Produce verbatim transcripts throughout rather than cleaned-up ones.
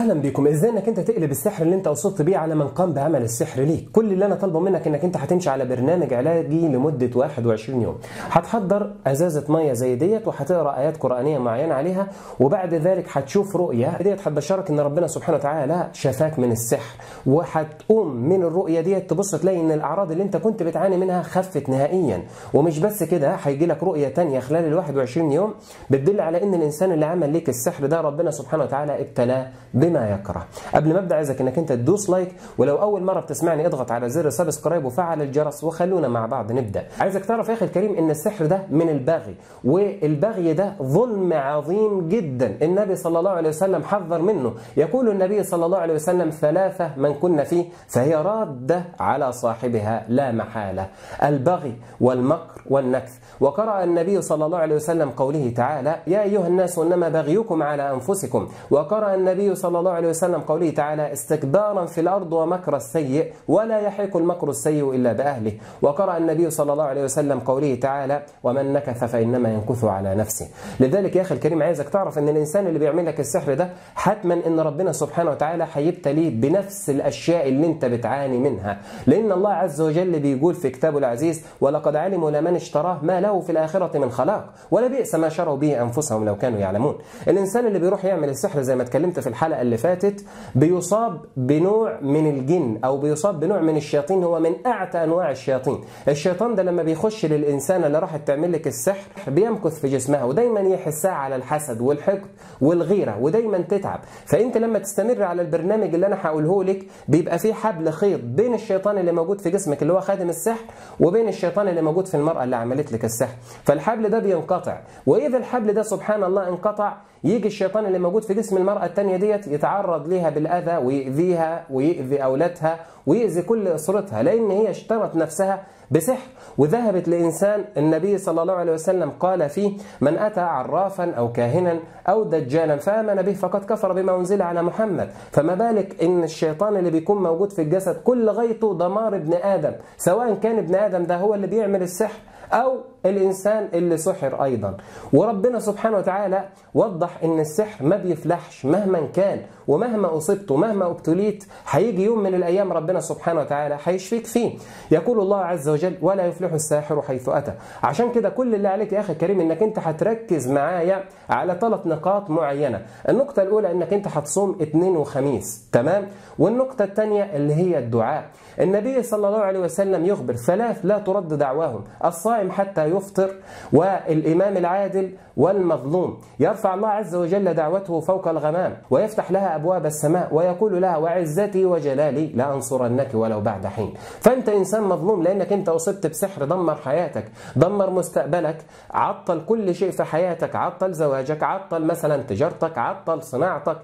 اهلا بكم. ازاي انك انت تقلب السحر اللي انت اصبت بيه على من قام بعمل السحر ليك؟ كل اللي انا طالبه منك انك انت هتمشي على برنامج علاجي لمده واحد وعشرين يوم. هتحضر ازازه ميه زي ديت وهتقرا ايات قرانيه معينه عليها، وبعد ذلك هتشوف رؤيه ديت هتبشرك ان ربنا سبحانه وتعالى شفاك من السحر، وهتقوم من الرؤيه ديت تبص تلاقي ان الاعراض اللي انت كنت بتعاني منها خفت نهائيا. ومش بس كده، هيجي لك رؤيه ثانيه خلال ال واحد وعشرين يوم بتدل على ان الانسان اللي عمل ليك السحر ده ربنا سبحانه وتعالى ابتلاه بما يكره. قبل ما ابدا عايزك انك انت تدوس لايك، ولو اول مره بتسمعني اضغط على زر سبسكرايب وفعل الجرس، وخلونا مع بعض نبدا. عايزك تعرف يا اخي الكريم ان السحر ده من البغي، والبغي ده ظلم عظيم جدا النبي صلى الله عليه وسلم حذر منه. يقول النبي صلى الله عليه وسلم: ثلاثه من كن فيه فهي راده على صاحبها لا محاله: البغي والمكر والنكث. وقرأ النبي صلى الله عليه وسلم قوله تعالى: يا ايها الناس انما بغيكم على انفسكم. وقرأ النبي صلى الله عليه وسلم قوله تعالى: استكبارا في الأرض ومكر السيء ولا يحيق المكر السيء إلا بأهله. وقرأ النبي صلى الله عليه وسلم قوله تعالى: ومن نكث فإنما ينكث على نفسه. لذلك يا أخي الكريم عايزك تعرف أن الإنسان اللي بيعمل لك السحر ده حتما أن ربنا سبحانه وتعالى هيبتليه بنفس الأشياء اللي أنت بتعاني منها، لأن الله عز وجل بيقول في كتابه العزيز: ولقد علموا لمن اشتراه ما له في الآخرة من خلاق ولبئس ما شروا به أنفسهم لو كانوا يعلمون. الإنسان اللي بيروح يعمل السحر زي ما اتكلمت في الحلقة اللي فاتت بيصاب بنوع من الجن او بيصاب بنوع من الشياطين، هو من اعتى انواع الشياطين. الشيطان ده لما بيخش للانسان اللي راحت تعمل لك السحر بيمكث في جسمها، ودايما يحسها على الحسد والحقد والغيره، ودايما تتعب. فانت لما تستمر على البرنامج اللي انا هقوله لك بيبقى فيه حبل خيط بين الشيطان اللي موجود في جسمك اللي هو خادم السحر وبين الشيطان اللي موجود في المرأة اللي عملت لك السحر. فالحبل ده بينقطع، واذا الحبل ده سبحان الله انقطع يجي الشيطان اللي موجود في جسم المرأة التانية ديت يتعرض ليها بالأذى ويؤذيها ويؤذي أولادها ويؤذي كل أسرتها، لأن هي اشترت نفسها بسحر. وذهبت لإنسان النبي صلى الله عليه وسلم قال فيه: من أتى عرافا أو كاهنا أو دجالا فآمن به فقد كفر بما أنزل على محمد. فما بالك إن الشيطان اللي بيكون موجود في الجسد كل غايته دمار ابن آدم، سواء كان ابن آدم ده هو اللي بيعمل السحر أو الإنسان اللي سحر أيضا. وربنا سبحانه وتعالى وضح إن السحر ما بيفلحش مهما كان، ومهما أصبت ومهما ابتليت هيجي يوم من الأيام ربنا سبحانه وتعالى هيشفيك فيه. يقول الله عز وجل: ولا يفلح الساحر حيث أتى. عشان كده كل اللي عليك يا أخي الكريم إنك أنت هتركز معايا على ثلاث نقاط معينة. النقطة الأولى إنك أنت هتصوم اثنين وخميس، تمام؟ والنقطة الثانية اللي هي الدعاء. النبي صلى الله عليه وسلم يخبر: ثلاث لا ترد دعواهم: الصائم حتى يفطر، والإمام العادل، والمظلوم. يرفع الله عز وجل دعوته فوق الغمام ويفتح لها أبواب السماء ويقول لها: وعزتي وجلالي لأنصرنك ولو بعد حين. فأنت إنسان مظلوم لأنك أنت أصبت بسحر دمر حياتك، دمر مستقبلك، عطل كل شيء في حياتك، عطل زواجك، عطل مثلا تجارتك، عطل صناعتك،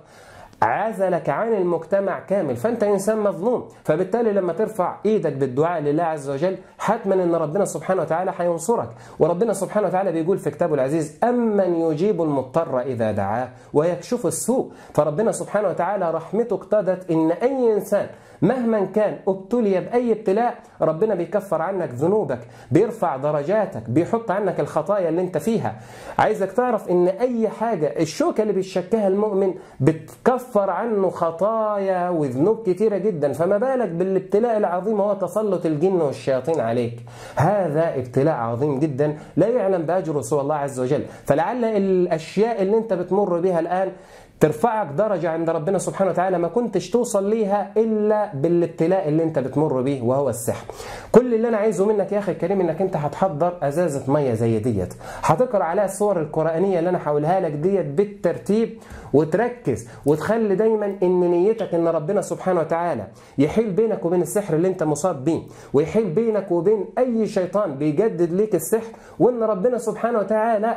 عزلك عن المجتمع كامل. فأنت إنسان مظلوم. فبالتالي لما ترفع إيدك بالدعاء لله عز وجل حتما إن ربنا سبحانه وتعالى هينصرك. وربنا سبحانه وتعالى بيقول في كتابه العزيز: أمن يجيب المضطر إذا دعاه ويكشف السوء. فربنا سبحانه وتعالى رحمته اقتضت إن أي إنسان مهما كان ابتلي بأي ابتلاء ربنا بيكفر عنك ذنوبك، بيرفع درجاتك، بيحط عنك الخطايا اللي انت فيها. عايزك تعرف ان اي حاجة الشوكة اللي بيشكها المؤمن بتكفر عنه خطايا وذنوب كتيرة جدا، فما بالك بالابتلاء العظيم هو تسلط الجن والشياطين عليك. هذا ابتلاء عظيم جدا لا يعلم بأجره سوى الله عز وجل. فلعل الاشياء اللي انت بتمر بها الآن ترفعك درجة عند ربنا سبحانه وتعالى ما كنتش توصل ليها إلا بالابتلاء اللي انت بتمر به وهو السحر. كل اللي انا عايزه منك يا أخي الكريم انك انت هتحضر أزازة مية زي ديت، هتقرأ عليها الصور القرآنية اللي انا هقولها لك ديت بالترتيب، وتركز وتخلي دايما ان نيتك ان ربنا سبحانه وتعالى يحيل بينك وبين السحر اللي انت مصاب بيه، ويحيل بينك وبين اي شيطان بيجدد ليك السحر، وان ربنا سبحانه وتعالى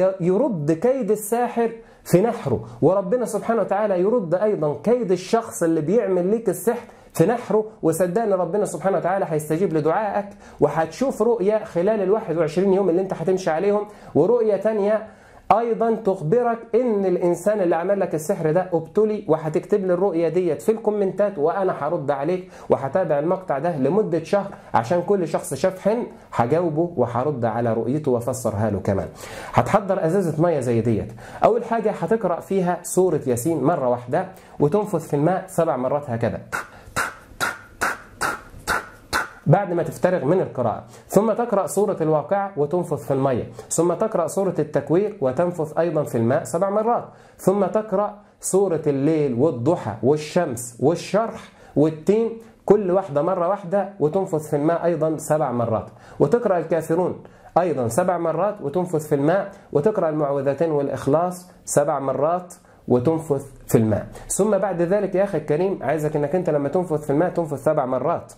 يرد كيد الساحر في نحره، وربنا سبحانه وتعالى يرد أيضا كيد الشخص اللي بيعمل ليك السحر في نحره. وصدقني ربنا سبحانه وتعالى هيستجيب لدعائك، وهتشوف رؤية خلال ال واحد وعشرين يوم اللي انت هتمشي عليهم، ورؤية تانية ايضا تخبرك ان الانسان اللي عمل لك السحر ده ابتلي، وهتكتب لي الرؤيه ديت في الكومنتات وانا هرد عليك، وهتابع المقطع ده لمده شهر عشان كل شخص شاف حلم هجاوبه وهرد على رؤيته وافسرها له كمان. هتحضر ازازه ميه زي ديت، اول حاجه هتقرا فيها سوره ياسين مره واحده وتنفث في الماء سبع مرات هكذا بعد ما تفترغ من القراءة، ثم تقرأ سورة الواقعة وتنفث في المية، ثم تقرأ سورة التكوير وتنفث أيضا في الماء سبع مرات، ثم تقرأ سورة الليل والضحى والشمس والشرح والتين كل واحدة مرة واحدة وتنفث في الماء أيضا سبع مرات، وتقرأ الكافرون أيضا سبع مرات وتنفث في الماء، وتقرأ المعوذتين والإخلاص سبع مرات وتنفث في الماء. ثم بعد ذلك يا أخي الكريم عايزك أنك أنت لما تنفث في الماء تنفث سبع مرات،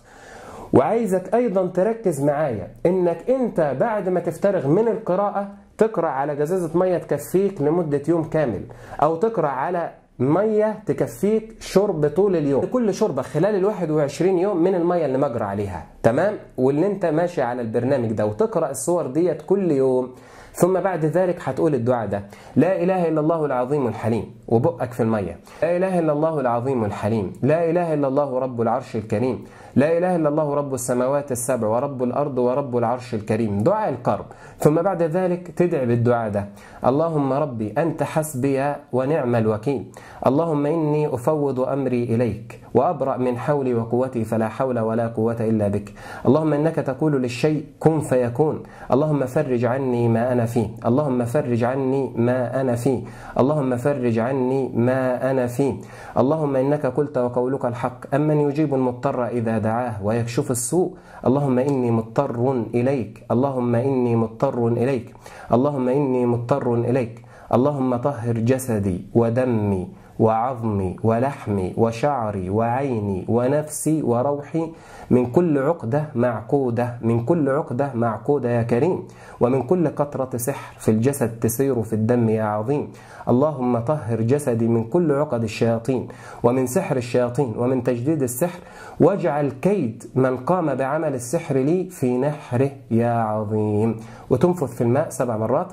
وعايزك أيضا تركز معايا إنك أنت بعد ما تفترغ من القراءة تقرأ على جزازة مية تكفيك لمدة يوم كامل، أو تقرأ على مية تكفيك شرب طول اليوم، كل شربة خلال الواحد وعشرين يوم من المية اللي مجرى عليها، تمام؟ واللي أنت ماشي على البرنامج ده وتقرأ الصور ديت كل يوم. ثم بعد ذلك هتقول الدعاء ده: لا إله إلا الله العظيم الحليم، وبقك في المية، لا إله إلا الله العظيم الحليم، لا إله إلا الله رب العرش الكريم، لا إله إلا الله رب السماوات السبع ورب الأرض ورب العرش الكريم، دعاء الكرب. ثم بعد ذلك تدعي بالدعاء ده: اللهم ربي أنت حسبي ونعم الوكيل، اللهم إني أفوض أمري إليك وأبرأ من حولي وقوتي فلا حول ولا قوة إلا بك، اللهم إنك تقول للشيء كن فيكون، اللهم فرج عني ما أنا فيه، اللهم فرج عني ما أنا فيه، اللهم فرج عني ما أنا فيه، اللهم إنك قلت وقولك الحق، أمن يجيب المضطر إذا دعاه ويكشف السوء، اللهم إني مضطر إليك، اللهم إني مضطر إليك، اللهم إني مضطر إليك، اللهم طهر جسدي ودمي وعظمي ولحمي وشعري وعيني ونفسي وروحي من كل عقدة معقودة، من كل عقدة معقودة يا كريم، ومن كل قطرة سحر في الجسد تسير في الدم يا عظيم، اللهم طهر جسدي من كل عقد الشياطين ومن سحر الشياطين ومن تجديد السحر، واجعل كيد من قام بعمل السحر لي في نحره يا عظيم. وتنفث في الماء سبع مرات.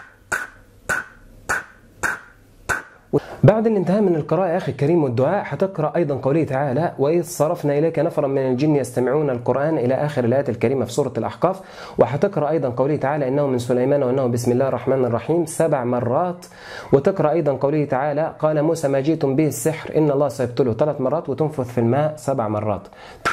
بعد الانتهاء من القراءة يا أخي الكريم والدعاء هتقرأ أيضا قوله تعالى: وإذ صرفنا إليك نفرا من الجن يستمعون القرآن إلى آخر الآيات الكريمة في سورة الأحقاف. وهتقرأ أيضا قوله تعالى: إنه من سليمان وإنه بسم الله الرحمن الرحيم سبع مرات. وتقرأ أيضا قوله تعالى: قال موسى ما جئتم به السحر إن الله سيبطله ثلاث مرات. وتنفث في الماء سبع مرات.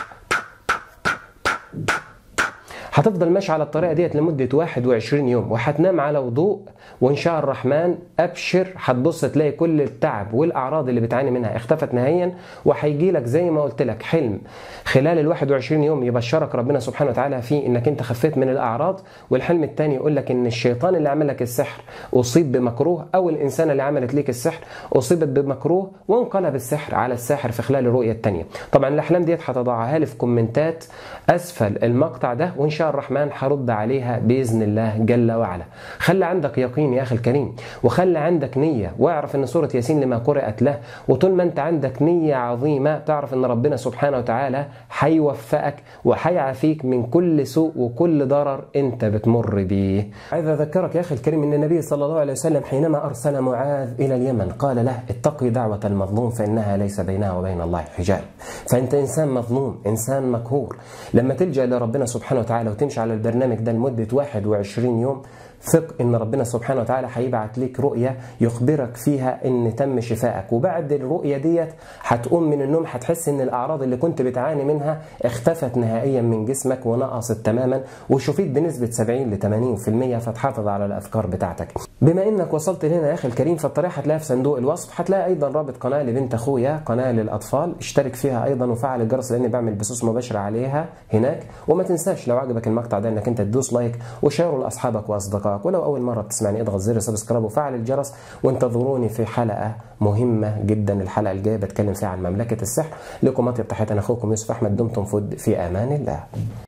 هتفضل ماشي على الطريقة ديت لمدة واحد وعشرين يوم، وهتنام على وضوء، وإن شاء الرحمن أبشر هتبص تلاقي كل التعب والأعراض اللي بتعاني منها اختفت نهائيا، وهيجي لك زي ما قلت لك حلم خلال ال واحد وعشرين يوم يبشرك ربنا سبحانه وتعالى فيه إنك أنت خفيت من الأعراض، والحلم الثاني يقول لك إن الشيطان اللي عمل لك السحر أصيب بمكروه، أو الإنسان اللي عملت ليك السحر أصيبت بمكروه وانقلب السحر على الساحر في خلال الرؤية الثانية. طبعا الأحلام ديت هتضعها لي في كومنتات أسفل المقطع ده، وإن شاء الرحمن هرد عليها بإذن الله جل وعلا. خلي عندك يقين يا أخي الكريم، وخلي عندك نية، واعرف أن سورة ياسين لما قرأت له، وطول ما أنت عندك نية عظيمة تعرف أن ربنا سبحانه وتعالى هيوفقك وهيعافيك من كل سوء وكل ضرر أنت بتمر بيه. عايز أذكرك يا أخي الكريم أن النبي صلى الله عليه وسلم حينما أرسل معاذ إلى اليمن قال له: اتقي دعوة المظلوم فإنها ليس بينها وبين الله حجاب. فأنت إنسان مظلوم، إنسان مقهور، لما تلجأ لربنا سبحانه وتعالى وتمشي على البرنامج ده لمدة واحد وعشرين يوم، ثق ان ربنا سبحانه وتعالى هيبعت لك رؤيه يخبرك فيها ان تم شفائك، وبعد الرؤيه ديت هتقوم من النوم هتحس ان الاعراض اللي كنت بتعاني منها اختفت نهائيا من جسمك ونقصت تماما، وشفيت بنسبه سبعين ل ثمانين بالمئة. فتحافظ على الافكار بتاعتك. بما انك وصلت هنا يا اخي الكريم، فالطريقه هتلاقيها في صندوق الوصف، هتلاقي ايضا رابط قناه لبنت اخويا، قناه للاطفال، اشترك فيها ايضا وفعل الجرس لاني بعمل بثوث مباشره عليها هناك. وما تنساش لو عجبك المقطع ده انك انت تدوس لايك وشيره لاصحابك واصدقائك، ولو اول مره بتسمعني اضغط زر سبسكرايب وفعل الجرس، وانتظروني في حلقه مهمه جدا الحلقه الجايه بتكلم فيها عن مملكه السحر. لكم اطيب تحياتي، انا اخوكم يوسف احمد، دمتم في امان الله.